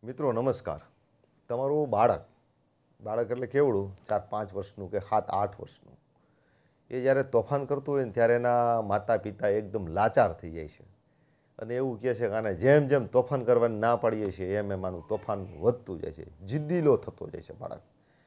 મિત્રો નમસ્કાર. તમારું બાળક એટલે કેવડું 4-5 વર્ષનું કે 7-8 વર્ષનું એ જ્યારે તોફાન કરતું હોય ને ત્યારે એના માતા પિતા એકદમ લાચાર થઈ જાય છે અને એવું કહે છે કે આને જેમ જેમ તોફાન કરવાની ના પાડીએ છીએ એમ આનું તોફાન વધતું જાય છે, જિદ્દીલો થતો જાય છે. બાળક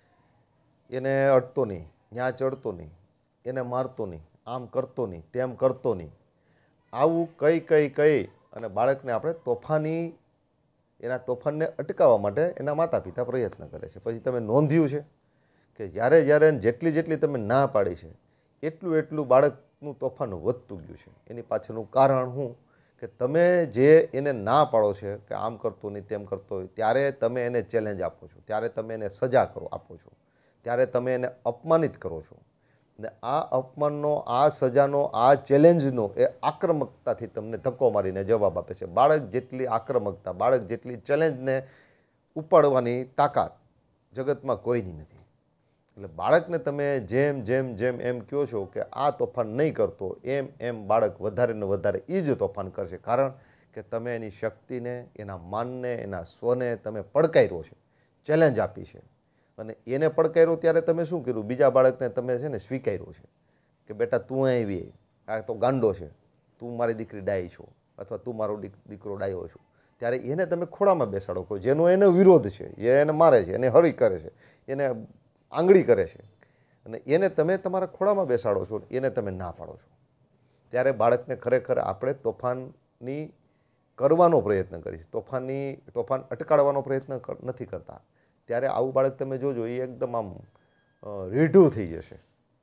એને અડતો નહીં, ત્યાં ચડતો નહીં, એને મારતો નહીં, આમ કરતો નહીં, તેમ કરતો નહીં, આવું કઈ અને બાળકને આપણે એના તોફાનને અટકાવવા માટે એના માતા પિતા પ્રયત્ન કરે છે. પછી તમે નોંધ્યું છે કે જ્યારે જેટલી તમે ના પાડી છે એટલું બાળકનું તોફાન વધતું ગયું છે. એની પાછળનું કારણ શું કે તમે જે એને ના પાડો છે કે આમ કરતો નહીં તેમ કરતો હોય ત્યારે તમે એને ચેલેન્જ આપો છો, ત્યારે તમે એને સજા આપો છો, ત્યારે તમે એને અપમાનિત કરો છો. ને આ અપમાનનો, આ સજાનો, આ ચેલેન્જનો એ આક્રમકતાથી તમને ધક્કો મારીને જવાબ આપે છે. બાળક જેટલી આક્રમકતા, બાળક જેટલી ચેલેન્જને ઉપાડવાની તાકાત જગતમાં કોઈની નથી. એટલે બાળકને તમે જેમ એમ કહો છો કે આ તોફાન નહીં કરતો, એમ બાળક વધારે ને વધારે એ જ તોફાન કરશે. કારણ કે તમે એની શક્તિને, એના માનને, એના સ્વને તમે પડકાર્યો છે, ચેલેન્જ આપી છે. અને એને પડકાર્યો ત્યારે તમે શું કર્યું? બીજા બાળકને તમે છે ને સ્વીકાર્યો છે કે બેટા તું આવી, આ તો ગાંડો છે, તું મારી દીકરી ડાઈ છો અથવા તું મારો દીકરો ડાયો છો. ત્યારે એને તમે ખોળામાં બેસાડો છો, જેનો એને વિરોધ છે, એ એને મારે છે, એને હરી કરે છે, એને આંગળી કરે છે, અને એને તમે તમારા ખોળામાં બેસાડો છો, એને તમે ના પાડો છો. ત્યારે બાળકને ખરેખર આપણે તોફાનની કરવાનો પ્રયત્ન કરીશું, તોફાન અટકાડવાનો પ્રયત્ન નથી કરતા. ત્યારે આવું બાળક તમે જોજો, એ એકદમ આમ રીઢું થઈ જશે.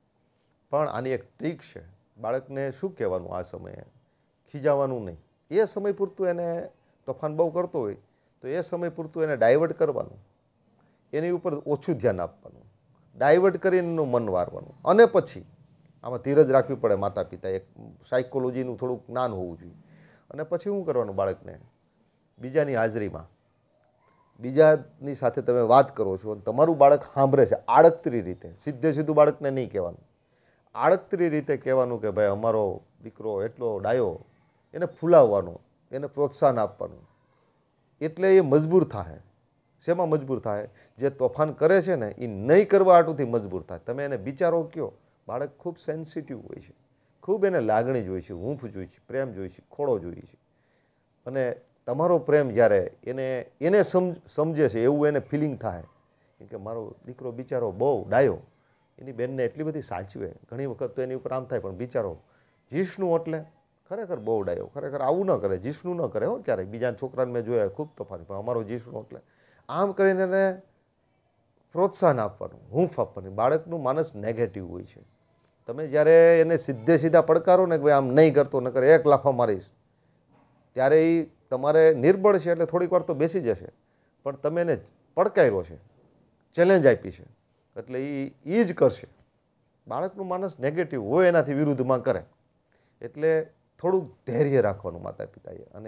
પણ આની એક ટ્રીક છે. બાળકને શું કહેવાનું? આ સમયે ખીજાવાનું નહીં. એ સમય પૂરતું એને તોફાન બહુ કરતો હોય તો એ સમય પૂરતું એને ડાયવર્ટ કરવાનું, એની ઉપર ઓછું ધ્યાન આપવાનું, ડાયવર્ટ કરીને એનું મન વારવાનું. અને પછી આમાં ધીરજ રાખવી પડે. માતા પિતા એક સાયકોલોજીનું થોડુંક જ્ઞાન હોવું જોઈએ. અને પછી શું કરવાનું? બાળકને બીજાની હાજરીમાં બીજાની સાથે તમે વાત કરો છો અને તમારું બાળક સાંભળે છે આડકતરી રીતે, સીધું બાળકને નહીં કહેવાનું, આડકતરી રીતે કહેવાનું કે ભાઈ અમારો દીકરો એટલો ડાયો, એને ફૂલાવવાનો, એને પ્રોત્સાહન આપવાનું. એટલે એ મજબૂર થાય. શેમાં મજબૂર થાય? જે તોફાન કરે છે ને એ નહીં કરવા હાટુથી મજબૂર થાય. તમે એને બિચારો કહો. બાળક ખૂબ સેન્સિટિવ હોય છે, ખૂબ એને લાગણી જોઈ છે, હૂંફ જોઈ છે, પ્રેમ જોઈ છે, ખોળો જોઈ છે. અને તમારો પ્રેમ જ્યારે એને સમજે છે એવું એને ફિલિંગ થાય કે મારો દીકરો બિચારો બહુ ડાયો, એની બેનને એટલી બધી સાચવે. ઘણી વખત તો એની ઉપર આમ થાય પણ બિચારો જીષ્ણુ એટલે ખરેખર બહુ ડાયો, ખરેખર આવું ન કરે, જીષ્ણુ ન કરે. ક્યારેક બીજા છોકરાને મેં જોયા ખૂબ તોફાની, પણ અમારો જીષ્ણુ એટલે આમ કરીને એને પ્રોત્સાહન આપવાનું, હૂંફ આપવાની. બાળકનું માનસ નેગેટિવ હોય છે. તમે જ્યારે એને સીધા પડકારો ને કે ભાઈ આમ નહીં કરતો, ન કરે એક લાફા મારીશ, ત્યારે એ તમારે નિર્બળ છે એટલે થોડીક વાર તો બેસી જશે, પણ તમે એને પડકાર્યો છે, ચેલેન્જ આપી છે, એટલે એ જ કરશે. બાળકનું માનસ નેગેટિવ હોય, એનાથી વિરુદ્ધમાં કરે. એટલે થોડુંક ધૈર્ય રાખવાનું માતા પિતાએ, અને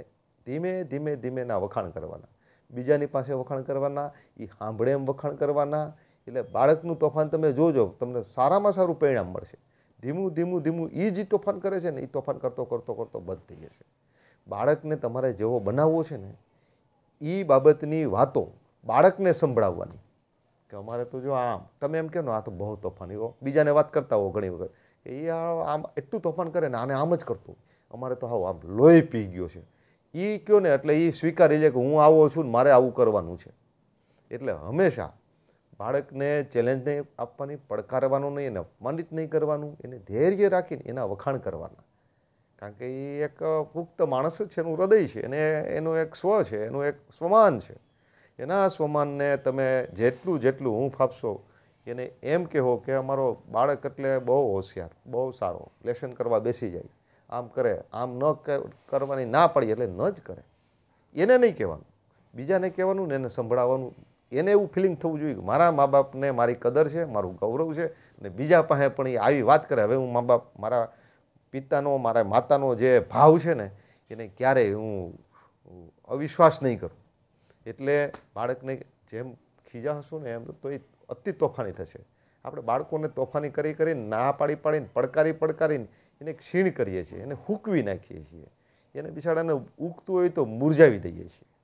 ધીમે એના વખાણ કરવાના, બીજાની પાસે વખાણ કરવાના, એ સાંભળે એમ વખાણ કરવાના. એટલે બાળકનું તોફાન તમે જોજો, તમને સારામાં સારું પરિણામ મળશે. ધીમું એ જ તોફાન કરે છે ને એ તોફાન કરતો બંધ થઈ જશે. બાળકને તમારે જેવો બનાવવો છે ને એ બાબતની વાતો બાળકને સંભળાવવાની કે અમારે તો જો આમ, તમે એમ કહો ને આ તો બહુ તોફાની હો, બીજાને વાત કરતા હો ઘણી વખત કે એ આમ એટલું તોફાન કરે ને આને આમ જ કરતું, અમારે તો આમ લોહી પી ગયો છે. એ કહો ને એટલે એ સ્વીકારી લે કે હું આવો છું ને મારે આવું કરવાનું છે. એટલે હંમેશા બાળકને ચેલેન્જ નહીં આપવાની, પડકારવાનું નહીં, એને અપમાનિત નહીં કરવાનું, એને ધૈર્ય રાખીને એના વખાણ કરવાના. કારણ કે એ એક પુખ્ત માણસ જ છે, એનું હૃદય છે, એનું એક સ્વ છે, એનું એક સ્વમાન છે. એના સ્વમાનને તમે જેટલું હૂંફ આપશો, એને એમ કહો કે અમારો બાળક એટલે બહુ હોશિયાર, બહુ સારો, લેસન કરવા બેસી જાય, આમ કરે, આમ ન કરવાની ના પાડી એટલે ન જ કરે. એને નહીં કહેવાનું, બીજાને કહેવાનું ને એને સંભળાવવાનું. એને એવું ફિલિંગ થવું જોઈએ કે મારા મા બાપને મારી કદર છે, મારું ગૌરવ છે, અને બીજા પાસે પણ એ આવી વાત કરે. હવે હું મારા પિતાનો, મારા માતાનો જે ભાવ છે ને એને ક્યારેય હું અવિશ્વાસ નહીં કરું. એટલે બાળકને જેમ ખીજાશો ને એમ તો એ અતિ તોફાની થશે. આપણે બાળકોને તોફાની કરીને ના પાડીને પડકારીને એને ક્ષીણ કરીએ છીએ, એને હૂકવી નાખીએ છીએ, એને બિચારાને ઉગતું હોય તો મુરઝાવી દઈએ છીએ.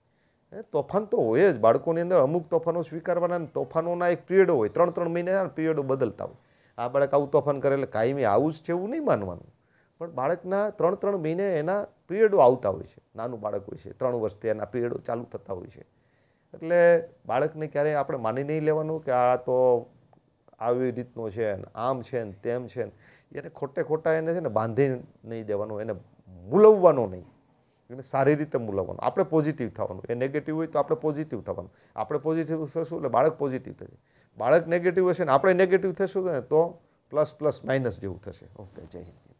તોફાન તો હોય જ બાળકોની અંદર, અમુક તોફાનો સ્વીકારવાના, તોફાનોના એક પિરિયડો હોય, 3 મહિને પિરિયડો બદલતા હોય. આ બાળક આવું તોફાન કરે એટલે કાયમી આવું જ છે એવું નહીં માનવાનું, પણ બાળકના 3 મહિને એના પિરિયડો આવતા હોય છે. નાનું બાળક હોય છે, 3 વર્ષથી એના પિરિયડો ચાલુ થતા હોય છે. એટલે બાળકને ક્યારેય આપણે માની નહીં લેવાનું કે આ તો આવી રીતનો છે ને આમ છે ને તેમ છે ને. એને ખોટા એને છે ને બાંધી નહીં દેવાનું, એને મૂલવવાનો નહીં, એને સારી રીતે મૂલવવાનું. આપણે પોઝિટિવ થવાનું, એ નેગેટિવ હોય તો આપણે પોઝિટિવ થવાનું. આપણે પોઝિટિવ થશું એટલે બાળક પોઝિટિવ થશે. બાળક નેગેટિવ હશે ને આપણે નેગેટિવ થશું ને તો પ્લસ પ્લસ માઇનસ જેવું થશે. ઓકે, જય હિન્દ.